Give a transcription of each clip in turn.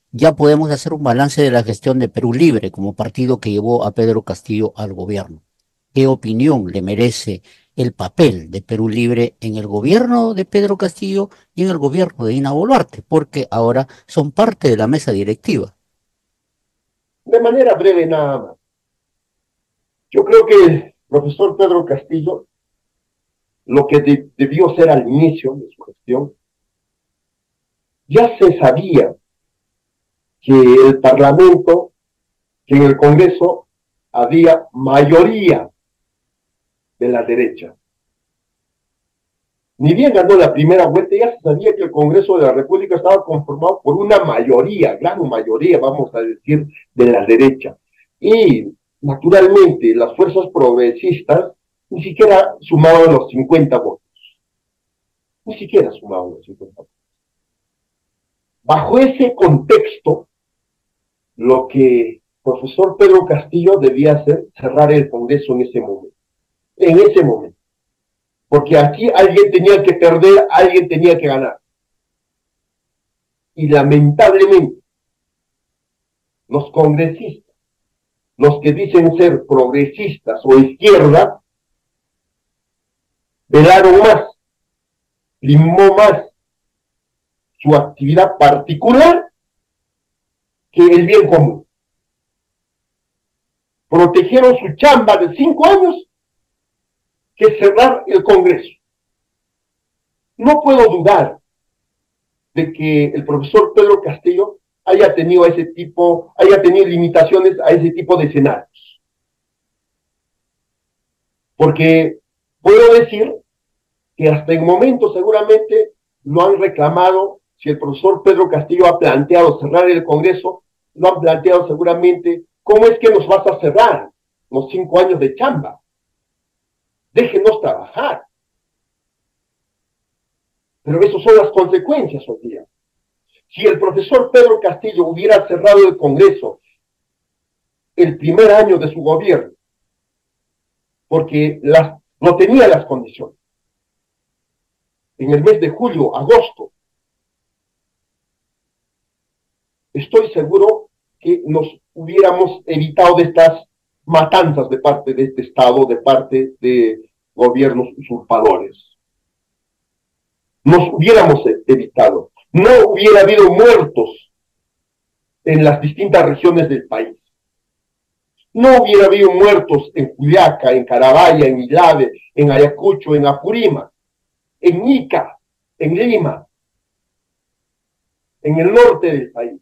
ya podemos hacer un balance de la gestión de Perú Libre como partido que llevó a Pedro Castillo al gobierno. ¿Qué opinión le merece el papel de Perú Libre en el gobierno de Pedro Castillo y en el gobierno de Dina Boluarte? Porque ahora son parte de la mesa directiva. De manera breve nada más. Yo creo que el profesor Pedro Castillo, lo que debió ser al inicio de su gestión, ya se sabía que el Parlamento, que en el Congreso había mayoría de la derecha. Ni bien ganó la primera vuelta, ya se sabía que el Congreso de la República estaba conformado por una mayoría, gran mayoría, vamos a decir, de la derecha. Y, naturalmente, las fuerzas progresistas ni siquiera sumaban los 50 votos. Ni siquiera sumaban los 50 votos. Bajo ese contexto, lo que el profesor Pedro Castillo debía hacer, cerrar el Congreso en ese momento. En ese momento. Porque aquí alguien tenía que perder, alguien tenía que ganar. Y lamentablemente, los congresistas, los que dicen ser progresistas o izquierda, velaron más, primó más su actividad particular que el bien común. Protegieron su chamba de 5 años que cerrar el Congreso. No puedo dudar de que el profesor Pedro Castillo haya tenido limitaciones a ese tipo de escenarios. Porque puedo decir que hasta el momento seguramente lo han reclamado, si el profesor Pedro Castillo ha planteado cerrar el Congreso, lo han planteado seguramente, ¿cómo es que nos vas a cerrar los 5 años de chamba? Déjenos trabajar. Pero esas son las consecuencias hoy día. Si el profesor Pedro Castillo hubiera cerrado el Congreso el primer año de su gobierno, porque no tenía las condiciones, en el mes de julio, agosto, estoy seguro que nos hubiéramos evitado de estas matanzas de parte de este Estado, de parte de gobiernos usurpadores. Nos hubiéramos evitado. No hubiera habido muertos en las distintas regiones del país. No hubiera habido muertos en Juliaca, en Carabaya, en Ilave, en Ayacucho, en Apurímac, en Ica, en Lima, en el norte del país.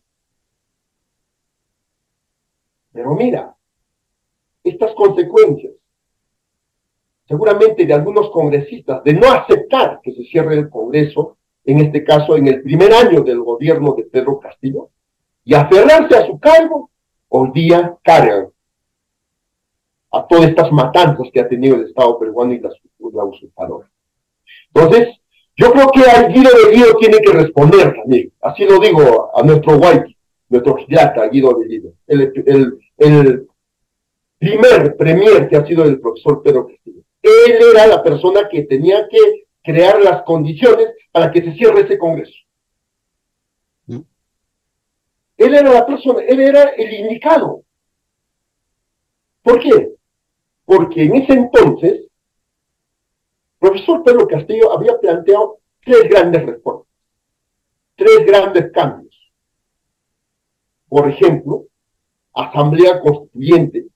Pero mira, estas consecuencias, seguramente de algunos congresistas, de no aceptar que se cierre el Congreso, en este caso en el primer año del gobierno de Pedro Castillo, y aferrarse a su cargo, hoy día cargan a todas estas matanzas que ha tenido el Estado peruano y la usurpadora. Entonces, yo creo que al Guido Bellido tiene que responder también. Así lo digo a nuestro Guayqui, nuestro Gilata, Guido Bellido. El primer premier que ha sido el profesor Pedro Castillo. Él era la persona que tenía que crear las condiciones para que se cierre ese Congreso. ¿Mm? Él era la persona, él era el indicado. ¿Por qué? Porque en ese entonces, el profesor Pedro Castillo había planteado 3 grandes reformas, 3 grandes cambios. Por ejemplo, asamblea constituyente.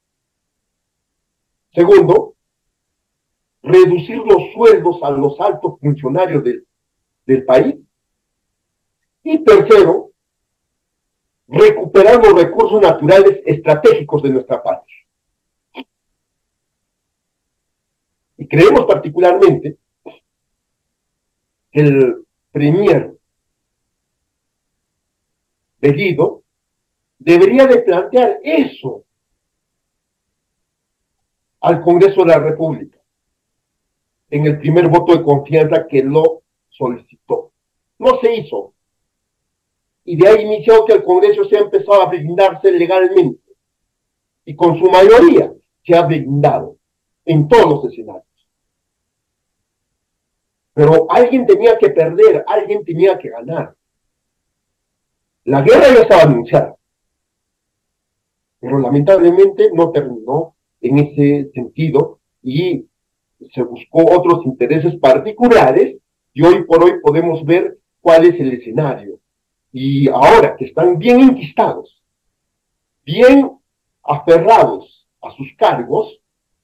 Segundo, reducir los sueldos a los altos funcionarios del país. Y tercero, recuperar los recursos naturales estratégicos de nuestra patria. Y creemos particularmente que el premier Bellido debería de plantear eso al Congreso de la República en el primer voto de confianza que lo solicitó. No se hizo. Y de ahí inició que el Congreso se ha empezado a blindarse legalmente. Y con su mayoría se ha blindado en todos los escenarios. Pero alguien tenía que perder, alguien tenía que ganar. La guerra ya estaba anunciada, pero lamentablemente no terminó en ese sentido y se buscó otros intereses particulares y hoy por hoy podemos ver cuál es el escenario. Y ahora que están bien enquistados, bien aferrados a sus cargos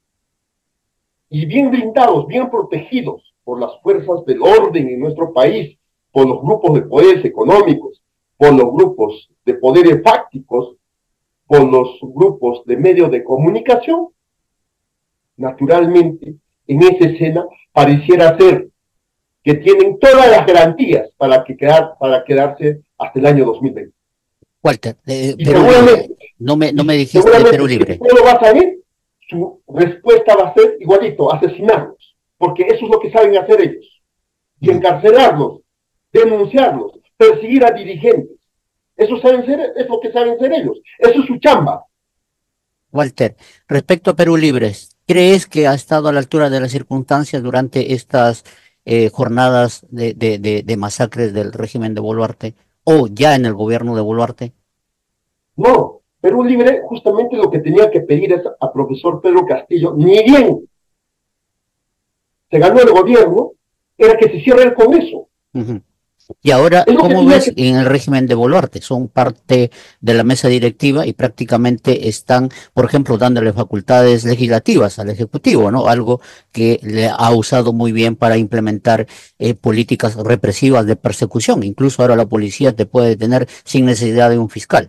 y bien blindados, bien protegidos por las fuerzas del orden en nuestro país, por los grupos de poderes económicos, por los grupos de poderes fácticos, por los grupos de medios de comunicación, naturalmente, en esa escena pareciera ser que tienen todas las garantías para quedarse hasta el año 2020. Walter, Y Perú Libre, seguramente, no me dijiste de seguramente Perú si el Libre. pueblo va a salir, su respuesta va a ser igualito, asesinarlos, porque eso es lo que saben hacer ellos, y encarcelarlos, denunciarlos, perseguir a dirigentes. Eso saben ser, es lo que saben ser ellos, eso es su chamba. Walter, respecto a Perú Libre, ¿crees que ha estado a la altura de las circunstancias durante estas jornadas de masacres del régimen de Boluarte o ya en el gobierno de Boluarte? No, Perú Libre justamente lo que tenía que pedir es a profesor Pedro Castillo, ni bien se ganó el gobierno, era que se cierre el Congreso. Uh-huh. Y ahora, Es lo que ¿cómo tenía ves que... en el régimen de Boluarte? Son parte de la mesa directiva y prácticamente están, por ejemplo, dándole facultades legislativas al Ejecutivo, ¿no? Algo que le ha usado muy bien para implementar políticas represivas de persecución. Incluso ahora la policía te puede detener sin necesidad de un fiscal.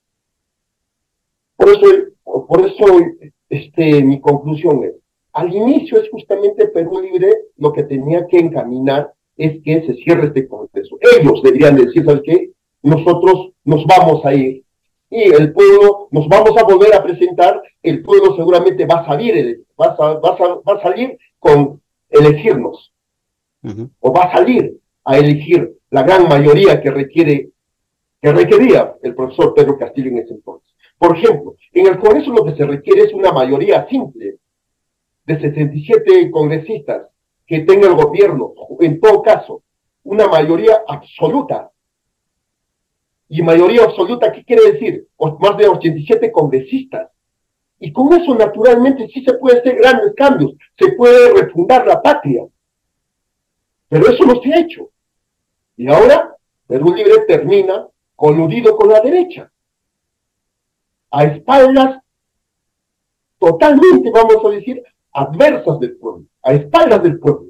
Por eso, por eso mi conclusión es, al inicio es justamente Perú Libre lo que tenía que encaminar es que se cierre este Congreso. Ellos deberían decir, ¿sabes qué? Nosotros nos vamos a ir y el pueblo nos vamos a volver a presentar, el pueblo seguramente va a salir, va a salir con elegirnos, Uh-huh. o va a salir a elegir la gran mayoría que requería el profesor Pedro Castillo en ese entonces. Por ejemplo, en el Congreso lo que se requiere es una mayoría simple de 67 congresistas que tenga el gobierno, en todo caso, una mayoría absoluta. Y mayoría absoluta, ¿qué quiere decir? Más de 87 congresistas. Y con eso, naturalmente, sí se puede hacer grandes cambios, se puede refundar la patria. Pero eso no se ha hecho. Y ahora, Perú Libre termina coludido con la derecha, a espaldas totalmente, vamos a decir, adversas del pueblo, a espaldas del pueblo.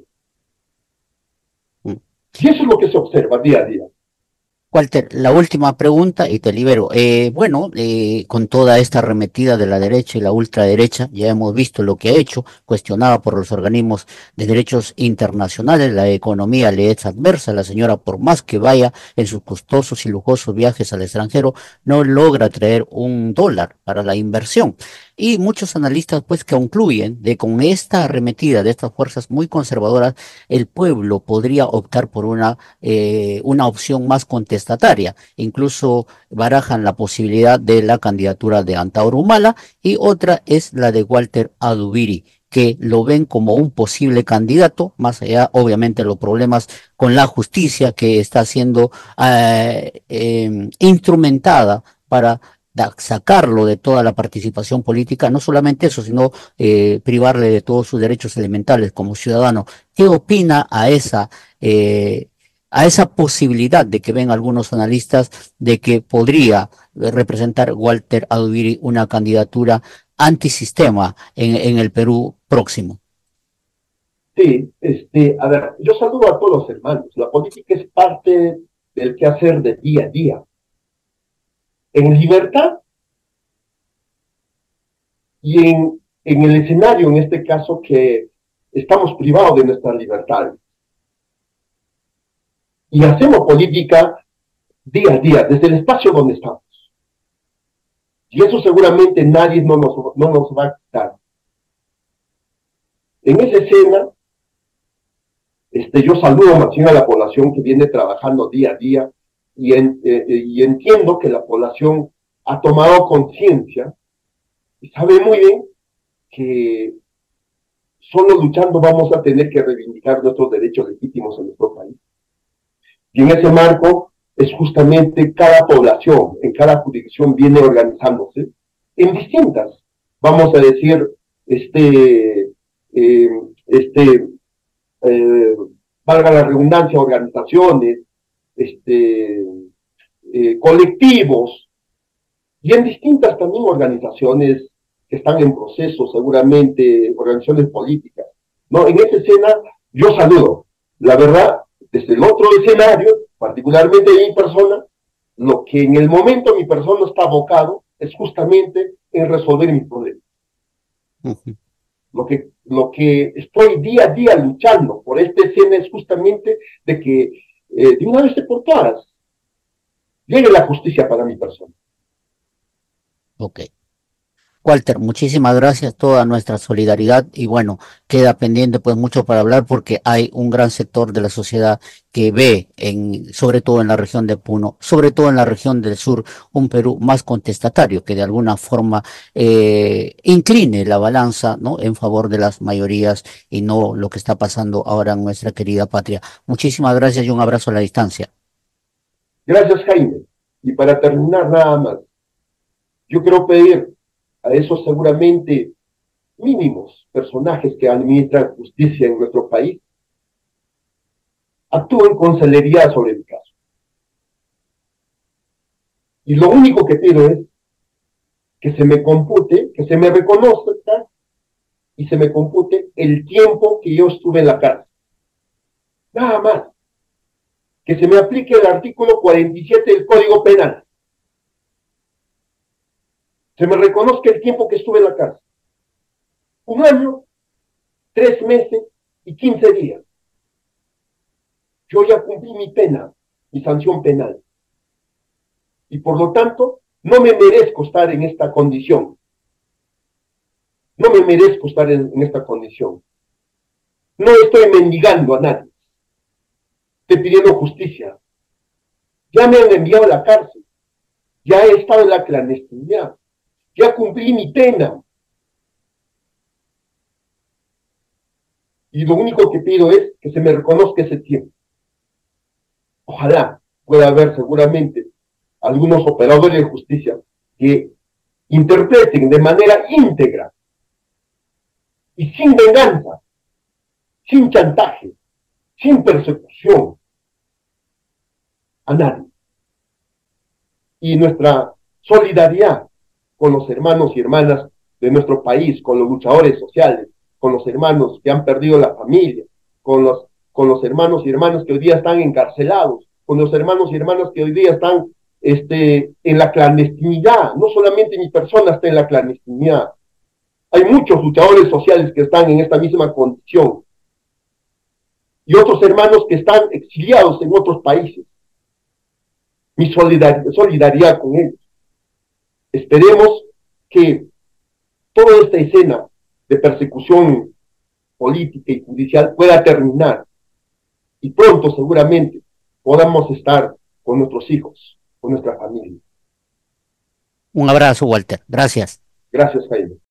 Y eso es lo que se observa día a día. Walter, la última pregunta y te libero. Bueno, con toda esta arremetida de la derecha y la ultraderecha, ya hemos visto lo que ha hecho, cuestionada por los organismos de derechos internacionales, la economía le es adversa, la señora por más que vaya en sus costosos y lujosos viajes al extranjero, no logra traer $1 para la inversión. Y muchos analistas pues concluyen de con esta arremetida de estas fuerzas muy conservadoras, el pueblo podría optar por una opción más contestataria. Incluso barajan la posibilidad de la candidatura de Antauro Humala y otra es la de Walter Adubiri, que lo ven como un posible candidato, más allá obviamente los problemas con la justicia que está siendo instrumentada para sacarlo de toda la participación política, no solamente eso, sino privarle de todos sus derechos elementales como ciudadano. ¿Qué opina a esa posibilidad de que ven algunos analistas de que podría representar Walter Adubiri una candidatura antisistema en el Perú próximo? Sí, a ver, yo saludo a todos los hermanos. La política es parte del quehacer de día a día. En libertad y en el escenario, en este caso, que estamos privados de nuestra libertad. Y hacemos política día a día, desde el espacio donde estamos. Y eso seguramente nadie no nos va a quitar. En esa escena, yo saludo más bien a la población que viene trabajando día a día y entiendo que la población ha tomado conciencia y sabe muy bien que solo luchando vamos a tener que reivindicar nuestros derechos legítimos en nuestro país. Y en ese marco, es justamente cada población, en cada jurisdicción viene organizándose en distintas, vamos a decir, eh, este, eh, valga la redundancia, organizaciones, colectivos, y en distintas también organizaciones que están en proceso, seguramente organizaciones políticas, ¿no? En esa escena yo saludo, la verdad, desde el otro escenario, particularmente de mi persona, lo que en el momento mi persona está abocado es justamente en resolver mis problemas. Ujú. Lo que estoy día a día luchando por esta escena es justamente de que de una vez por todas llegue la justicia para mi persona. Ok. Walter, muchísimas gracias, toda nuestra solidaridad y bueno, queda pendiente pues mucho para hablar porque hay un gran sector de la sociedad que ve sobre todo en la región de Puno, sobre todo en la región del sur, un Perú más contestatario que de alguna forma incline la balanza, ¿no? En favor de las mayorías y no lo que está pasando ahora en nuestra querida patria. Muchísimas gracias y un abrazo a la distancia. Gracias, Jaime. Y para terminar nada más, yo quiero pedir a esos seguramente mínimos personajes que administran justicia en nuestro país, actúen con celeridad sobre el caso. Y lo único que pido es que se me compute, que se me reconozca y se me compute el tiempo que yo estuve en la cárcel. Nada más. Que se me aplique el artículo 47 del Código Penal. Se me reconozca el tiempo que estuve en la cárcel. 1 año, 3 meses y 15 días. Yo ya cumplí mi pena, mi sanción penal. Y por lo tanto, no me merezco estar en esta condición. No me merezco estar en esta condición. No estoy mendigando a nadie. Estoy pidiendo justicia. Ya me han enviado a la cárcel. Ya he estado en la clandestinidad. Ya cumplí mi pena. Y lo único que pido es que se me reconozca ese tiempo. Ojalá pueda haber seguramente algunos operadores de justicia que interpreten de manera íntegra y sin venganza, sin chantaje, sin persecución a nadie. Y nuestra solidaridad con los hermanos y hermanas de nuestro país, con los luchadores sociales, con los hermanos que han perdido la familia, con los hermanos y hermanas que hoy día están encarcelados, con los hermanos y hermanas que hoy día están en la clandestinidad. No solamente mi persona está en la clandestinidad, hay muchos luchadores sociales que están en esta misma condición y otros hermanos que están exiliados en otros países. Mi solidaridad con ellos. Esperemos que toda esta escena de persecución política y judicial pueda terminar y pronto seguramente podamos estar con nuestros hijos, con nuestra familia. Un abrazo, Walter. Gracias. Gracias, Jaime.